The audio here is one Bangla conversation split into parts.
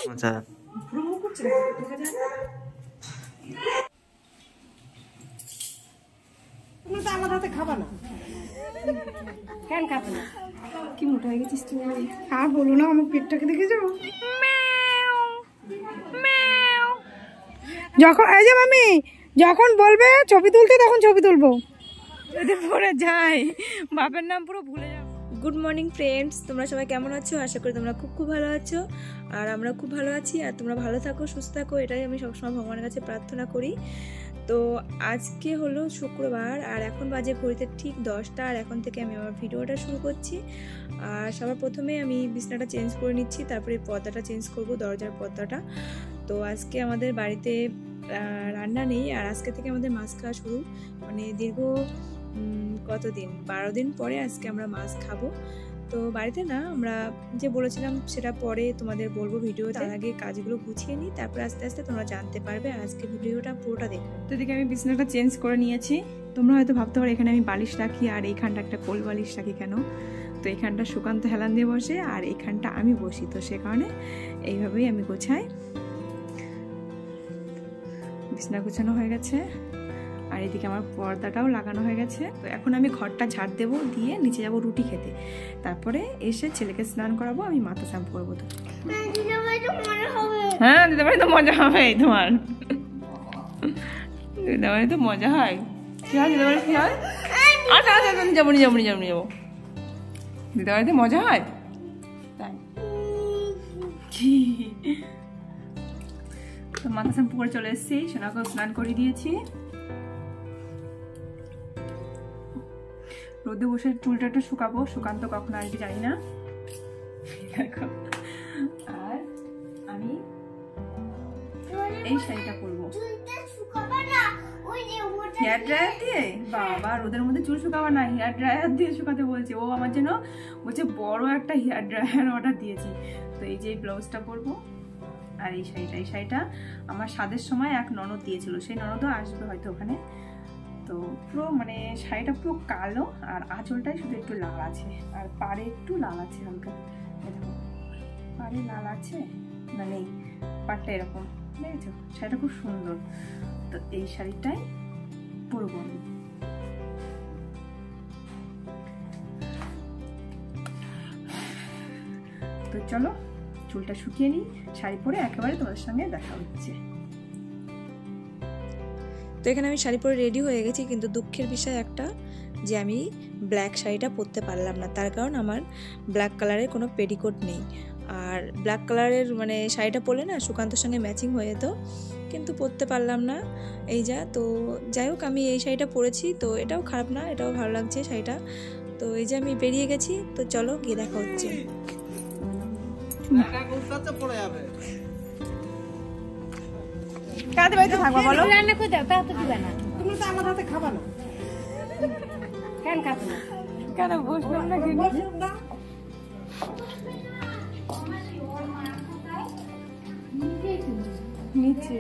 আচ্ছা তুমি তো আমার হাতে খাবা না কেন খাবে না কি মোটা হয়ে গেছিস তুমি আর বলো না আমার পেটটাকে দেখেছো যখন এই যে মামি যখন বলবে ছবি তুলতে তখন ছবি তুলবো যদি পরে যাই বাপের নাম পুরো ভুলে যাবো। গুড মর্নিং ফ্রেন্ডস, তোমরা সবাই কেমন আছো? আশা করি তোমরা খুব ভালো আছো আর আমরা খুব ভালো আছি। আর তোমরা ভালো থাকো, সুস্থ থাকো, এটাই আমি সবসময় ভগবানের কাছে প্রার্থনা করি। তো আজকে হলো শুক্রবার আর এখন বাজে ঘড়িতে ঠিক 10টা। আর এখন থেকে আমি আমার ভিডিওটা শুরু করছি। আর সবার প্রথমে আমি বিছনাটা চেঞ্জ করে নিচ্ছি, তারপরে পর্দাটা চেঞ্জ করব, দরজার পর্দাটা। তো আজকে আমাদের বাড়িতে রান্না নেই আর আজকে থেকে আমাদের মাছ খাওয়া শুরু, মানে দীর্ঘ কতদিন 12 দিন পরে আজকে আমরা মাছ খাবো। তো বাড়িতে না, আমরা যে বলেছিলাম সেটা পরে তোমাদের বলবো ভিডিও, তার আগে কাজগুলো গুছিয়ে নিই, তারপর আস্তে আস্তে তোমরা জানতে পারবে। আর আজকে ভিডিওটা পুরোটা দেখো। তো এদিকে আমি বিছনাটা চেঞ্জ করে নিয়েছি। তোমরা হয়তো ভাবতে পারো এখানে আমি বালিশ রাখি আর এইখানটা একটা কোল বালিশ রাখি কেন। তো এইখানটা সুকান্ত হেলান দিয়ে বসে আর এইখানটা আমি বসি, তো সে কারণে এইভাবেই আমি গোছাই। বিছনা গোছানো হয়ে গেছে আর এদিকে আমার পর্দাটাও লাগানো হয়ে গেছে। তো এখন আমি ঘরটা ঝাড় দেবো, দিয়ে নিচে যাবো রুটি খেতে, তারপরে এসে ছেলেকে স্নান করাবো, আমি মাথা শ্যাম্পু করবো। তো হ্যাঁ, দিদাবাড়ি তো মজা হবে তোমার, দিদাবাড়ি তো মজা হয়। কি হয় দিদাবাড়ি, কি হয়? আচ্ছা আচ্ছা যাবো যাবো, দিদাবাড়িতে মজা হয় তাই। তো মাথা শ্যাম্পু করে চলে এসেছি, সোনাকেও স্নান করিয়ে দিয়েছি। রোদে বসে চুলটা একটু শুকাবো, সুকান্ত কখন আসবে জানি না। আর আমি এই শাড়িটা পরবো হেয়ার ড্রায়ার দিয়ে। বাবা, রোদের মধ্যে চুল শুকাবো না, হেয়ার ড্রায়ার দিয়ে শুকাতে বলছে ও। আমার জন্য বলছে বড় একটা হেয়ার ড্রায়ার অর্ডার দিয়েছি। তো এই যে ব্লাউজটা পরবো আর এই শাড়িটা আমার স্বাদের সময় এক ননদ দিয়েছিল, সেই ননদও আসবে হয়তো ওখানে। তো পুরো মানে শাড়িটা পুরো কালো আর আঁচলটাই শুধু একটু লাল আছে আর পাড়ে একটু লাল আছে হালকা। দেখো পাড়ে লাল আছে না, নেই, পাড়টা এরকম, দেখেছো? শাড়িটা খুব সুন্দর। তো এই শাড়িটাই পরবো আমি। তো চলো চুলটা শুকিয়ে নিই, শাড়ি পরে একেবারে তোমাদের সঙ্গে দেখা হচ্ছে। তো এখানে আমি শাড়ি পরে রেডি হয়ে গেছি, কিন্তু দুঃখের বিষয় একটা যে আমি ব্ল্যাক শাড়িটা পরতে পারলাম না। তার কারণ আমার ব্ল্যাক কালারের কোনো পেটিকোট নেই। আর ব্ল্যাক কালারের মানে শাড়িটা পরলে না সুকান্তর সঙ্গে ম্যাচিং হয়ে যেত, কিন্তু পরতে পারলাম না। এই যা। তো যাই হোক, আমি এই শাড়িটা পরেছি, তো এটাও খারাপ না, এটাও ভালো লাগছে শাড়িটা। তো এই যে আমি বেরিয়ে গেছি, তো চলো গিয়ে দেখা হচ্ছে। কাদের বাড়িতে থাকবা বলো? রান্না করে দাও, তা তো দিবা না। তুমি তো আমার হাতে খাবা না কেন খাবে না? কেন বসলাম না নিচে।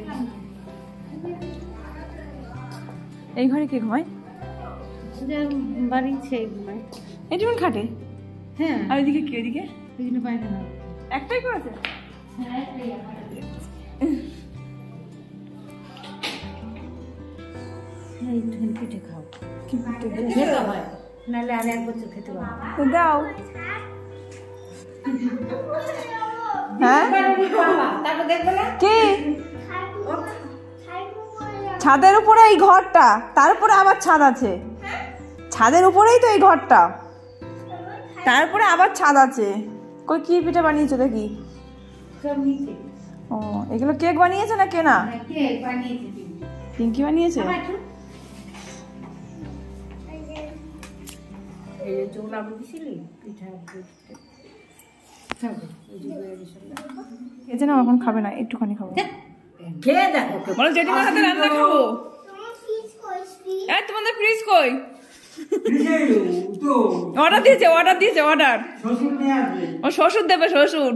এই ঘরে কে ঘুমায়? বাড়ি সেই ঘুমায় এই যেমন খাটে। হ্যাঁ, আর ওইদিকে কি? ওইদিকে ওই জন্য বাইরে না। একটাই করেছে। পিঠে খাও, কি পিঠে খেতে হয়, নাহলে আর 1 বছর খেতে পারবো। দাও। হ্যাঁ, তারপর দেখবে না কি ছাদের উপরে এই ঘরটা, তারপরে আবার ছাদ আছে, ছাদের উপরেই তো এই ঘরটা, তারপরে আবার ছাদ আছে। কই কি পিঠে বানিয়েছো দেখি? সব নিচে। ও, এগুলো কেক বানিয়েছে না কেনা? কে বানিয়েছে? পিঙ্কি বানিয়েছে। এই যে চোলা বুঝছিলি পিঠা এই যে না, এখন খাবে না, একটুখানি খাবো। খেয়ে দেখো। বলো জেঠিমার হাতে রান্না খাবো। তোমাদের ফ্রিজ কই? অর্ডার দিয়েছে অর্ডার। ও শ্বশুর দেবে, শ্বশুর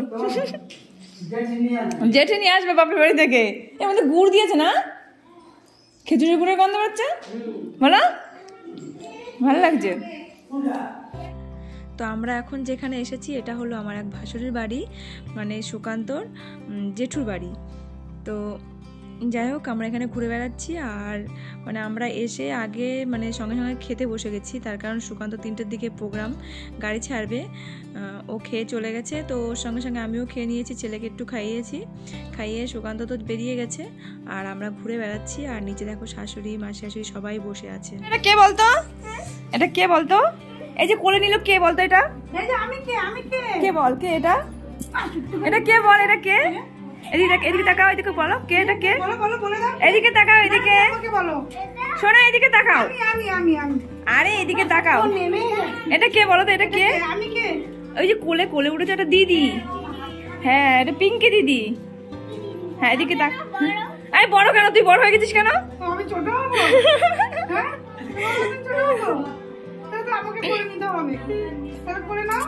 জেঠি নিয়ে আসবে বাপের বাড়ি থেকে। এর মধ্যে গুড় দিয়েছে না? খেজুরি গুড়ের গন্ধ পাচ্ছে, বলো ভালো লাগছে। তো আমরা এখন যেখানে এসেছি এটা হলো আমার এক ভাসুরের বাড়ি, মানে সুকান্তর জেঠুর বাড়ি। তো যাই হোক আমরা এখানে ঘুরে বেড়াচ্ছি। আর মানে আমরা এসে আগে মানে সঙ্গে সঙ্গে খেতে বসে গেছি, তার কারণ সুকান্ত 3টের দিকে প্রোগ্রাম, গাড়ি ছাড়বে, ও খেয়ে চলে গেছে। তো ওর সঙ্গে সঙ্গে আমিও খেয়ে নিয়েছি, ছেলেকে একটু খাইয়ে সুকান্ত তো বেরিয়ে গেছে। আর আমরা ঘুরে বেড়াচ্ছি। আর নিচে দেখো শাশুড়ি মাসি শাশুড়ি সবাই বসে আছে। এটা কে বলতো? এটা কে বলতো? এই যে কোলে নিল কে বলতো? এটা আমি কে কে বল? কে এটা? এটা কে বল? এটা কে? এদিকে তাকাও, এদিকে বলো কে এটা? কে বলো দাও। এদিকে তাকাও, এদিকে বলো। শোনো এদিকে তাকাও। আমি আরে এদিকে তাকাও। এটা কে বলো তো? এটা কে? আমি কে? ওই যে কোলে উঠেছে একটা দিদি। হ্যাঁ এটা পিঙ্কি দিদি। হ্যাঁ এদিকে তাক। আরে বড় কেন? তুই বড় হয়ে গেছিস কেন? আমি ছোট হবো। হ্যাঁ ছোট হবো, তাহলে তো আমাকে করে নিতে হবে। তাহলে করে নাও।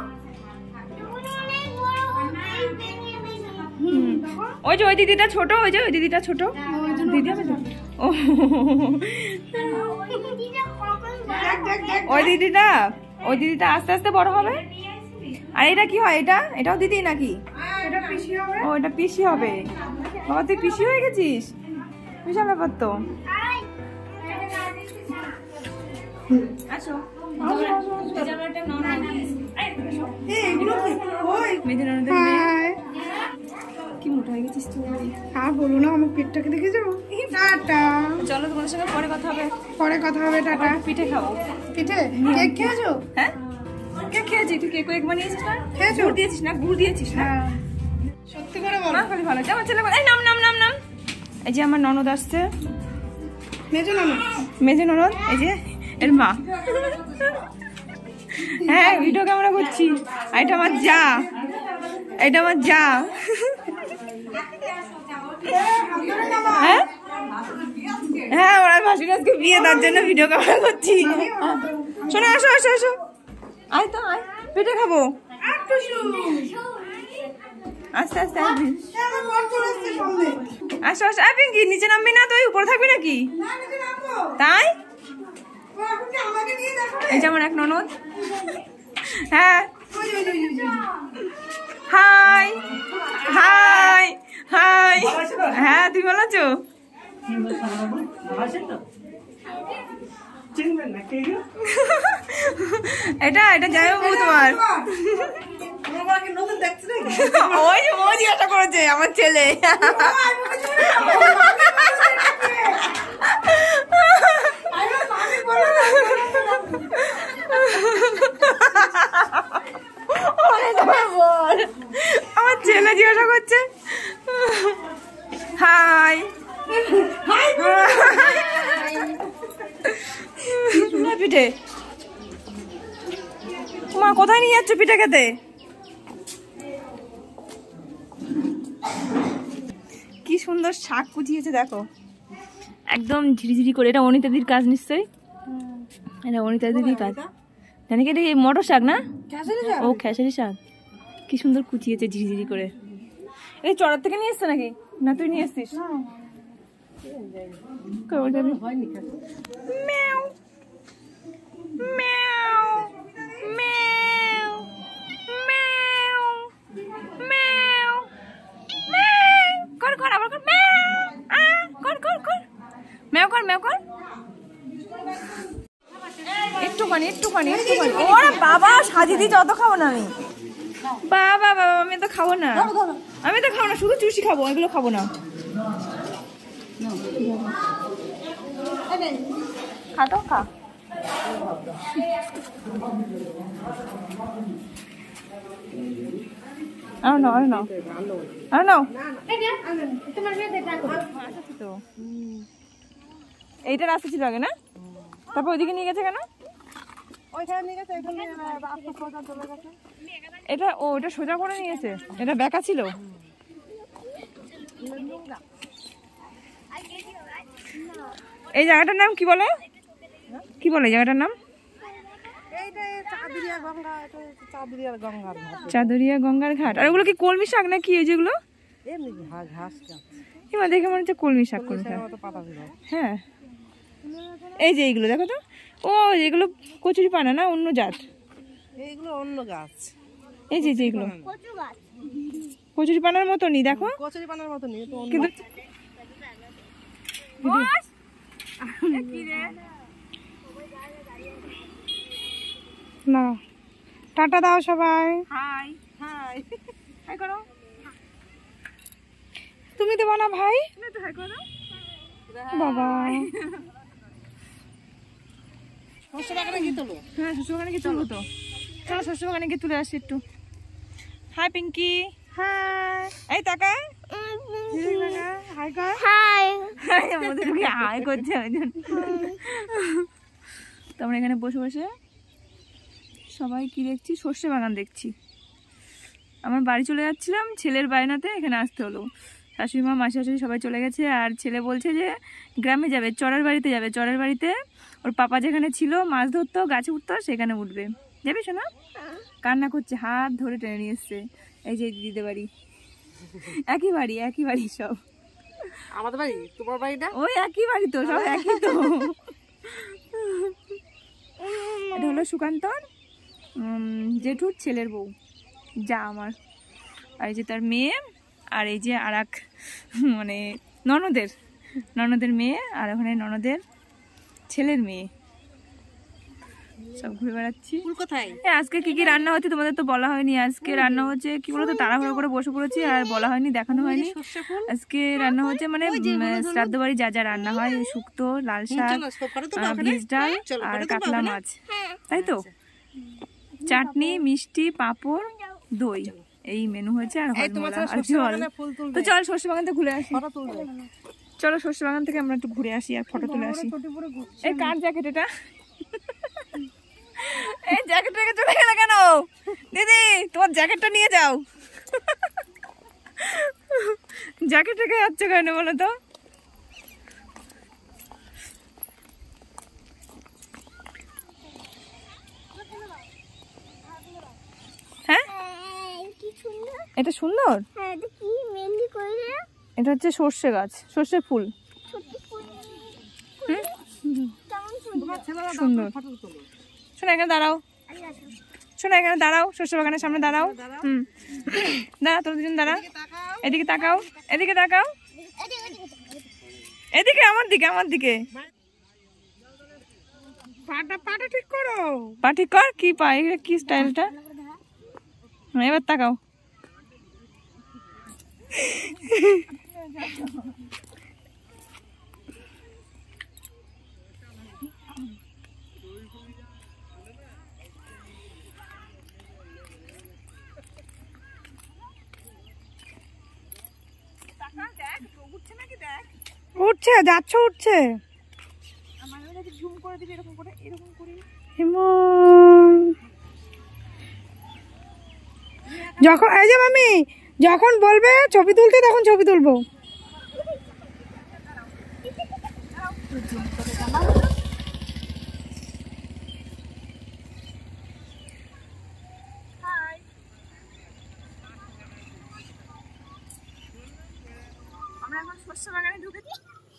ওই যে ওই দিদিটা ছোট, ওই যে ওই দিদিটা ছোট দিদি হবে তো। ওই দিদিটা আস্তে আস্তে বড় হবে। আর এটা কি হয়? এটাও দিদি নাকি? ও এটা পিসি হবে। বাবা তুই পিসি হয়ে গেছিস? বিশাল ব্যাপার তো। আসো কি মোটা হয়ে গেছিস তুই। আর বলো না, আমার পেটটাকে দেখেছো? টাটা। চলো তোমাদের সঙ্গে পরে কথা হবে। টাটা। পিঠে খাবো। পিঠে কেক খেয়েছো? হ্যাঁ কেক খেয়েছি। তুই কেক বানিয়েছিস না? খেয়েছো? গুড় দিয়েছিস না? সত্যি করে বল। খালি ভালো। আমার ছেলে এই নাম। এই যে আমার ননদ আসছে, মেজো ননদ। এই যে এর মা। হ্যাঁ ভিডিও ক্যামেরা করছি। এটা আমার যা। হ্যাঁ হ্যাঁ আমার ভাসুর আজকে বিয়ে, তার জন্য ভিডিও ক্যামেরা করছি। শোনো আসো। আয় তো আয়, পিঠে খাবো। আস্তে আসো। আয় পিঙ্কি নিচে নামবি না? তুই উপরে থাকবি নাকি? তাই এই যে আমার এক ননদ। হ্যাঁ হাই। হ্যাঁ তুমি ভালো আছো? এটা যাই বাবু তোমার। ওই যে ও জিজ্ঞাসা করেছে আমার ছেলে। আমার ছেলে জিজ্ঞাসা করছে হাই। পিঠে মা কোথায় নিয়ে যাচ্ছ পিঠে খেতে? কি সুন্দর শাক কুচিয়েছে দেখো, একদম ঝিরিঝিরি করে। এটা অনিতা দিদির কাজ নিশ্চয়ই। এটা অনিতা দিদির কাজ জানি কি? এটা মটর শাক না? ও খেসারি শাক। কি সুন্দর কুচিয়েছে ঝিরিঝিরি করে। এই চড়ার থেকে নিয়ে এসছে নাকি? না তুই নিয়ে এসছিস? একটুখানি। ওরে বাবা সাজিয়ে দিয়েছে, অত খাবো না আমি। বাবা আমি তো খাবো না, শুধু চুষি খাবো, এগুলো খাবো না। খাটো খা। এইটা রাস্তা ছিল আগে না? তারপর ওইদিকে নিয়ে গেছে কেন? এটা ওটা সোজা করে নিয়েছে, এটা বেঁকা ছিল। এই জায়গাটার নাম কি বলে? এই জায়গাটার নাম? চাঁদুরিয়া গঙ্গার ঘাট। আর ওগুলো কি কলমি শাক নাকি? এই যেগুলো দেখে মনে হচ্ছে কলমি শাক। হ্যাঁ এই যে এইগুলো দেখো তো, ও এগুলো কচুরি পানা না, অন্য জাত। এইগুলো অন্য গাছ। এই যে যেগুলো কচুরি পানার মতনই দেখো, কচুরি পানার মতো নিয়ে তো অন্য। কিন্তু না টাটা দাও সবাই, হাই হাই হাই করো। তুমি দেবো না ভাই? হাই করো বাবা। শস্য বাগানে কি তোলো? হ্যাঁ শ্বশুর বাগানে গিয়ে তুলবো তো, চলো শ্বশুর বাগানে গিয়ে তুলে আসি একটু। Hi Pinky, hi. এই তাকায়, হাই কর, হাই। আমাদের হাই করছে ওই জন্য। তো আমরা এখানে বসে বসে সবাই কি দেখছি, সর্ষে বাগান দেখছি। আমার বাড়ি চলে যাচ্ছিলাম, ছেলের বায়নাতে এখানে আসতে হলো। শাশুড়ি মা মাসি শাশুড়ি সবাই চলে গেছে, আর ছেলে বলছে যে গ্রামে যাবে, চরের বাড়িতে যাবে। চরের বাড়িতে ওর পাপা যেখানে ছিল মাছ ধরতো, গাছে উঠতো, সেখানে উঠবে। যাবি শোনা? কান্না করছে, হাত ধরে টেনে নিয়ে এসছে। এই যে দিদিদের বাড়ি, একই বাড়ি একই বাড়ি সব। আমাদের বাড়ি তোমার বাড়িটা ওই একই বাড়ি তো, সব একই তো। এটা হলো সুকান্তর জেঠুর ছেলের বউ, যা আমার। আর এই যে তার মেয়ে, আর এই যে আর এক মানে ননদের মেয়ে, আর ওখানে ননদের ছেলের মেয়ে, সব ঘুরে বেড়াচ্ছি। কোথায়? আজকে কি কি রান্না হচ্ছে তোমাদের তো বলা হয়নি। আজকে রান্না হচ্ছে কি বলতো, তাড়াহুড়ো করে বসে পড়েছি আর বলা হয়নি, দেখানো হয়নি। আজকে রান্না হচ্ছে মানে শ্রাদ্ধ বাড়ি যা যা রান্না হয়, শুক্তো, লাল শাক, ভেজ ডাল আর কাতলা মাছ, তাই তো। চাটনি, মিষ্টি, পাঁপড়, দই, এই মেনু হয়েছে। আর জল। তো চল সর্ষে বাগান থেকে ঘুরে আসি, চলো সর্ষে বাগান থেকে আমরা একটু ঘুরে আসি আর ফটো তুলে আসি। এই কার জ্যাকেট এটা? এই জ্যাকেট রেখে চলে গেলে কেন দিদি? তোমার জ্যাকেটটা নিয়ে যাও। জ্যাকেট রেখে যাচ্ছে কেন বলো তো? হ্যাঁ এটা সুন্দর, এটা হচ্ছে সর্ষে গাছ, সর্ষে ফুল, সুন্দর। শোনো এখানে দাঁড়াও, শোনো এখানে দাঁড়াও, সর্ষে বাগানের সামনে দাঁড়াও। দাঁড়া, তোর দুজন দাঁড়া। এদিকে তাকাও, এদিকে তাকাও, এদিকে আমার দিকে, আমার দিকে। পাটা ঠিক করো, পা ঠিক কর। কি পা, কি স্টাইলটা? এবার তাকাও। উঠছে, যাচ্ছে, উঠছে। যখন এই যে মামি যখন বলবে ছবি তুলতে, তখন ছবি তুলবো। আমরা এখন সর্ষে বাগানে ঢুকেছি।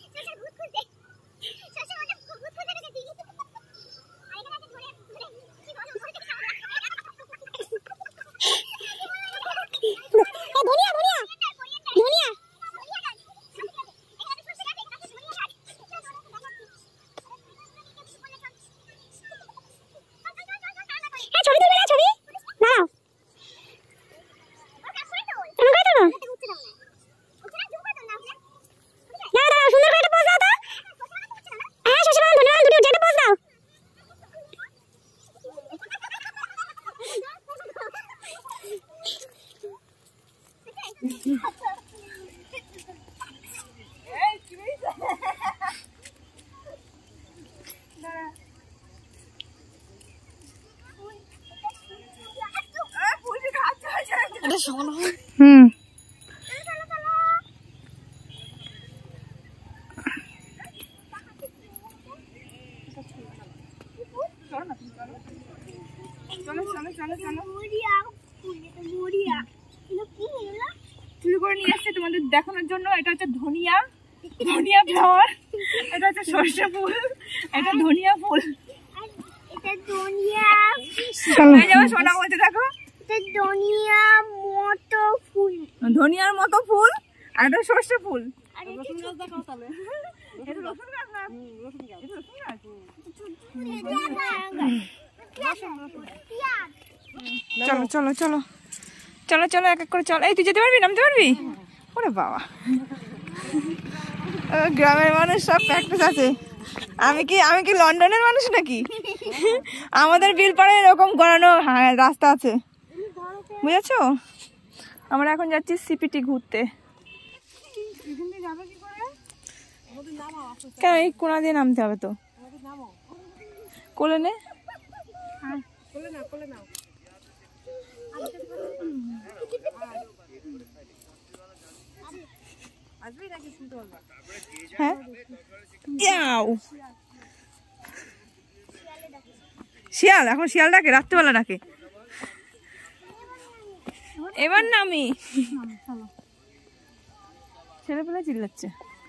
হুম চুরি করে নিয়ে এসছে তোমাদের দেখানোর জন্য। এটা হচ্ছে ধনিয়া, ধনিয়া ফ্লাওয়ার। এটা হচ্ছে সর্ষে ফুল, এটা ধনিয়া ফুল। এটা এই যে আমার সোনা বলতে দেখো ধনিয়ার মতো ফুল আর একটা সর্ষে ফুল। রসুন গাছ দেখাও তাহলে। এটা রসুন গাছ না? রসুন গাছ। এটা রসুন গাছ? চলো চলো চলো চলো চলো এক এক করে চলো। এই তুই যেতে পারবি, নামতে পারবি? ওরে বাবা, গ্রামের মানুষ সব প্র্যাকটিস আছে। আমি কি লন্ডনের মানুষ নাকি? আমাদের বিলপাড়ায় এরকম গড়ানো রাস্তা আছে, বুঝেছো? আমরা এখন যাচ্ছি সিপিটি ঘুরতে। কেন এই কোনা দিয়ে নামতে হবে তো? কোলে নে। হ্যাঁ শিয়াল, এখন শিয়াল ডাকে, রাত্রিবেলা ডাকে। এবার নামি, ছেলেপেলে চিল্লাচ্ছে।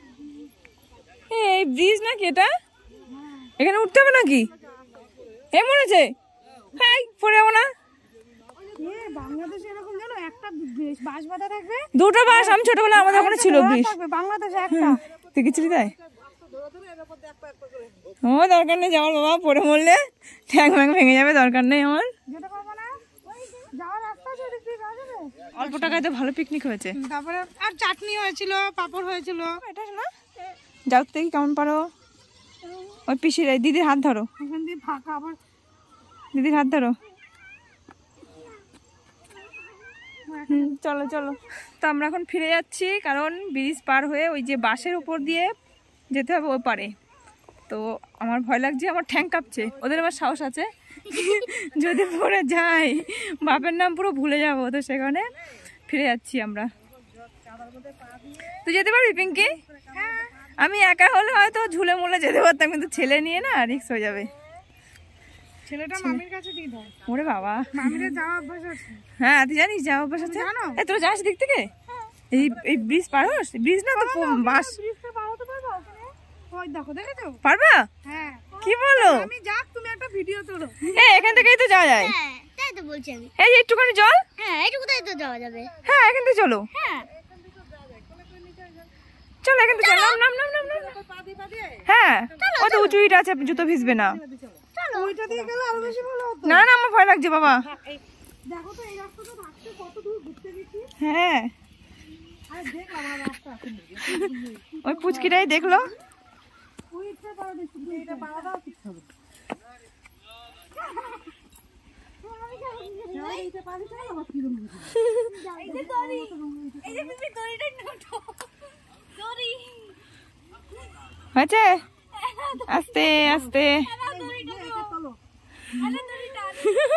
এই ব্রিজ নাকি এটা? এখানে উঠতে হবে নাকি? হে মরেছে, হাই পড়ে যাবো না? বাংলাদেশে এরকম জানো একটা বাঁশ বাঁধা থাকবে, দুটো বাঁশ। আমি ছোটবেলা আমাদের ওখানে ছিল ব্রিজ। বাংলাদেশে একটা। তুই গেছিলি তাই? ও দরকার নেই যাওয়ার বাবা, পড়ে মরলে ঠ্যাং ম্যাং ভেঙে যাবে, দরকার নেই আমার। অল্প টাকায় তো ভালো পিকনিক হয়েছে। তারপরে আর চাটনি হয়েছিল, পাপড় হয়েছিল। এটা না যাও দেখি কেমন পারো। ওই পিসির দিদির হাত ধরো, এখান দিয়ে ফাঁকা, আবার দিদির হাত ধরো। চলো চলো। তো আমরা এখন ফিরে যাচ্ছি, কারণ ব্রিজ পার হয়ে ওই যে বাসের উপর দিয়ে যেতে হবে ওই পারে। তো আমার ভয় লাগছে, আমার ঠ্যাং কাঁপছে। ওদের আবার সাহস আছে, যদি পড়ে যাই বাপের নাম পুরো ভুলে যাবো। তো সেখানে ফিরে যাচ্ছি আমরা। তুই যেতে পারবি পিঙ্কি? আমি একা হলে হয়তো ঝুলে মুলে যেতে পারতাম, কিন্তু ছেলে নিয়ে না রিস্ক হয়ে যাবে। ছেলেটা মামির কাছে দিয়ে দাও। ওরে বাবা, মামির যাওয়া অভ্যাস আছে। হ্যাঁ তুই জানিস যাওয়া অভ্যাস আছে? এই তোরা যাস দিক থেকে? এই ব্রিজ পার হোস? ব্রিজ না তো বাস। ব্রিজটা পার হতে পারবো? ওই দেখো, দেখেছো? পারবা? হ্যাঁ। কি বলো? আমি যাক, তুমি একটা ভিডিও তোলো। এই এখান থেকেই তো যাওয়া যায়। হ্যাঁ, তাই তো বলছি আমি। এই যে একটুখানি জল। হ্যাঁ, এইটুকু তাই তো যাওয়া যাবে। হ্যাঁ এখান থেকে চলো। হ্যাঁ, চলো এখান থেকে নাম নাম নাম নাম নাম। হ্যাঁ কত উঁচু ইট আছে, জুতো ভিজবে না। ওইটা দিয়ে গেলে আরো বেশি ভালো হতো। না না আমার ভয় লাগছে বাবা। দেখো তো এই রাস্তাটা থাকতে কত দূর ঘুরতে গেছি। হ্যাঁ আরে দেখলাম আর রাস্তা আছে। ওই পুচকিটাই দেখলো। ওই ইচ্ছা করে দেখছি, এটা পাড়া দাও ঠিক হবে। এইটা পাড়ি চাই আবার কি রকম এই যে দড়ি, এই যে তুমি দড়িটা নাও। দড়ি, হয়েছে? আস্তে আস্তে। দড়িটা নাও। আরে দড়ি টান।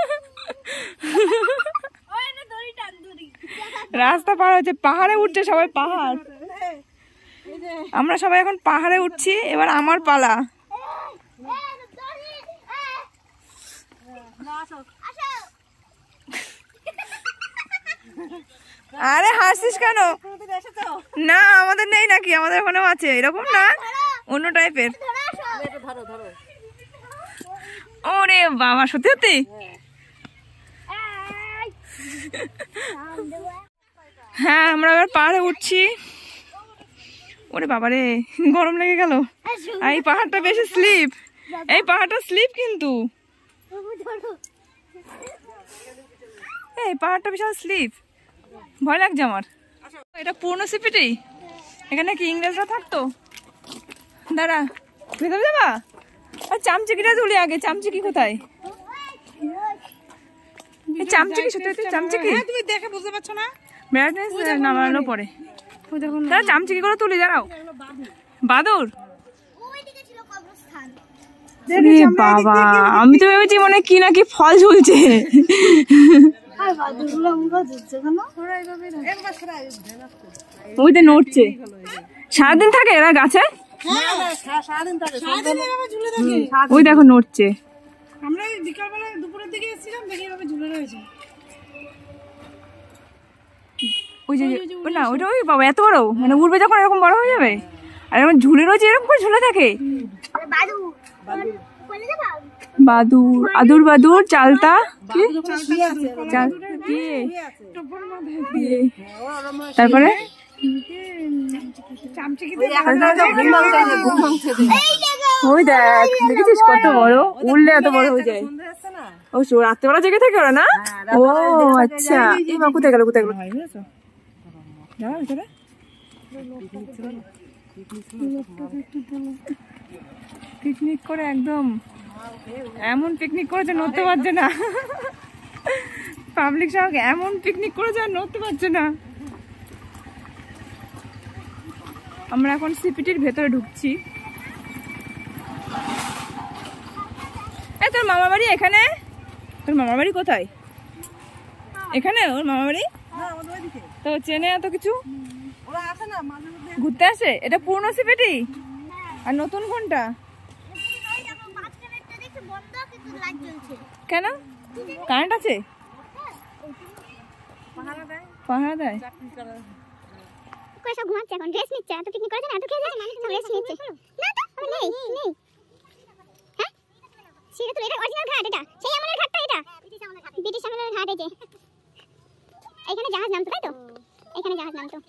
ওই না দড়ি টান, দড়ি। রাস্তা পার হচ্ছে, পাহাড়ে উঠছে সবাই, পাহাড়। আমরা সবাই এখন পাহাড়ে উঠছি, এবার আমার পালা। দড়ি, আসো। আরে হাসিস কেন? না আমাদের নেই নাকি? আমাদের ওখানেও আছে এরকম না, অন্য টাইপের। ওরে বাবা, সত্যি সত্যি? হ্যাঁ আমরা এবার পাহাড়ে উঠছি। ওরে বাবা রে, গরম লেগে গেল। আর এই পাহাড়টা বেশি স্লিপ, এই পাহাড়টা স্লিপ কিন্তু। এই পাহাড়টা বিশাল স্লিপ, ভয় লাগছে আমার। এটা পুরনো সিপিটি, এখানে কি ইংরেজরা থাকতো? দাঁড়া, ভেতরে যাবা? আর চামচিকিটা তুলি আগে। চামচিকি কোথায়? এই চামচিকি, সত্যি সত্যি চামচিকি? তুমি দেখে বুঝতে পারছো না? ব্রাইটনেস নামানো পরে দাঁড়া, চামচিকি করে তুলি। দাঁড়াও, বাদুর। ওইদিকে ছিল কবরস্থান। বাবা, আমি তো ভেবেছি মনে কি নাকি ফল ঝুলছে। আর বাদুরগুলো আমরা দিচ্ছে কেন? ওইতে নড়ছে। সারাদিন থাকে এরা গাছে? সারাদিন থাকে। ওই দেখো নড়ছে। আমরা বিকালবেলা দুপুরের দিকে এসেছিলাম, দেখে এভাবে ঝুলে রয়েছে। ওই যে ওই না, ওইটা ওই বাবা এত বড়, মানে উড়বে যখন এরকম বড় হয়ে যাবে। আর এরকম ঝুলে রয়েছে, এরকম করে ঝুলে থাকে। বাদু, বলে যাবা? বাদুর আদুর বাদুর চালতা কি চাল কি দিয়ে। তারপরে ওই দেখ দেখেছিস কত বড়, উড়লে এত বড় হয়ে যায়। ও রাত্রেবেলা জেগে থাকে ওরা না? ও আচ্ছা। এই মা কোথায় গেল কোথায় গেল? যাবা ভিতরে? পিকনিক করে একদম এমন পিকনিক করেছে নড়তে পারছে না। পাবলিক সব এমন পিকনিক করেছে আর নড়তে পারছে না। আমরা এখন সিপিটির ভেতরে ঢুকছি। এই তোর মামা বাড়ি এখানে? তোর মামা বাড়ি কোথায়? এখানে ওর মামা বাড়ি? তো চেনে এত কিছু? ঘুরতে আসে? এটা পুরনো সিপিটি আর নতুন কোনটা? কেন কারেন্ট আছে? পাহারা দেয়? সব ঘুমাচ্ছে এখন, ড্রেস নিচ্ছে। এত পিকনিক করেছে না, এত খেয়ে যাচ্ছে, মানুষ ড্রেস নিচ্ছে। না তো নেই নেই। হ্যাঁ সেটা তো এটা অরিজিনাল ঘাট, এটা সেই আমলের ঘাটটা, এটা ব্রিটিশ আমলের ঘাট। এই যে এখানে জাহাজ নামতো, তাই তো? এখানে জাহাজ নামতো।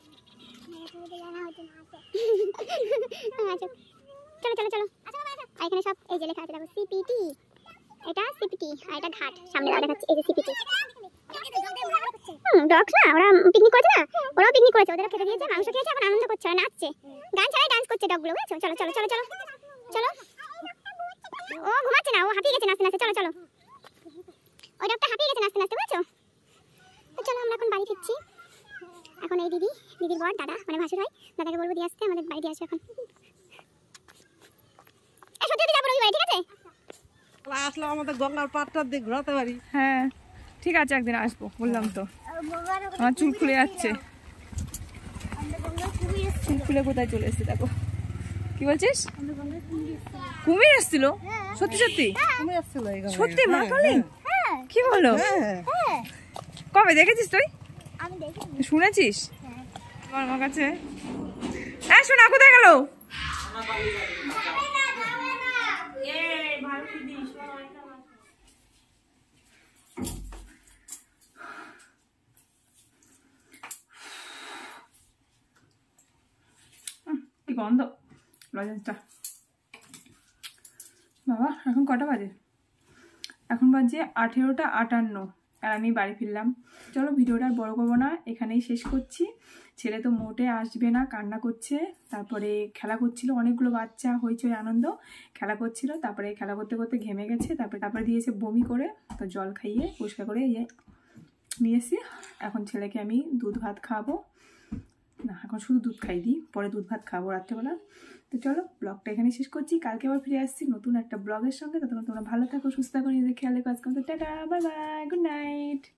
চলো চলো চলো। এখানে সব এই যে লেখা আছে, দেখো সিপিটি। এটা সিপিটি আর এটা ঘাট। সামনে দেখাচ্ছি এই যে সিপিটি। ডগস না, ওরা পিকনিক করেছে না, ওরাও পিকনিক করেছে, ওদের খেতে দিয়েছে, মাংস খেয়েছে, এখন আনন্দ করছে, নাচছে, গান ছাড়াই ডান্স করছে ডগগুলো, বুঝেছো? চলো চলো চলো চলো চলো। ও ঘুমাচ্ছে না, ও হাঁপিয়ে গেছে নাচতে নাচতে। চলো চলো, ওই ডগটা হাঁপিয়ে গেছে নাচতে নাচতে, বুঝেছো? তো চলো আমরা এখন বাড়ি ফিরছি। এখন এই দিদির বর দাদা মানে ভাসুর হয়, দাদাকে বলবো দিয়ে আসতে, আমাদের বাড়ি দিয়ে আসবে এখন। সত্যি যাবো রবিবার, ঠিক আছে? আসলে আমাদের গঙ্গার পাড়টার দিকে ঘোরাতে পারি। হ্যাঁ ঠিক আছে, একদিন আসবো, বললাম তো। আমার চুল খুলে যাচ্ছে। চুল খুলে কোথায় চলে এসেছে দেখো। কি বলছিস? কুমির এসেছিল? সত্যি সত্যি? সত্যি মা কালী? কি বলো? কবে দেখেছিস তুই? শুনেছিস? আমার কাছে শোনা কোথায় গেল? গন্ধ লজেন্সটা। বাবা এখন কটা বাজে? এখন বাজে 18:58 আর আমি বাড়ি ফিরলাম। চলো ভিডিওটা আর বড় করবো না, এখানেই শেষ করছি। ছেলে তো মোটে আসবে না, কান্না করছে। তারপরে খেলা করছিল, অনেকগুলো বাচ্চা হইচই আনন্দ খেলা করছিল। তারপরে খেলা করতে করতে ঘেমে গেছে, তারপরে দিয়েছে বমি করে, তো জল খাইয়ে পরিষ্কার করে নিয়ে এসেছি। এখন ছেলেকে আমি দুধ ভাত খাওয়াবো। না এখন শুধু দুধ খাই দিই, পরে দুধ ভাত খাবো রাত্রেবেলা। তো চলো ব্লগটা এখানে শেষ করছি, কালকে আবার ফিরে আসছি নতুন একটা ব্লগের সঙ্গে। ততক্ষণ তোমরা ভালো থাকো, সুস্থ থাকো, নিজেদের খেয়াল রেখো। আজকে tata, bye bye, good night.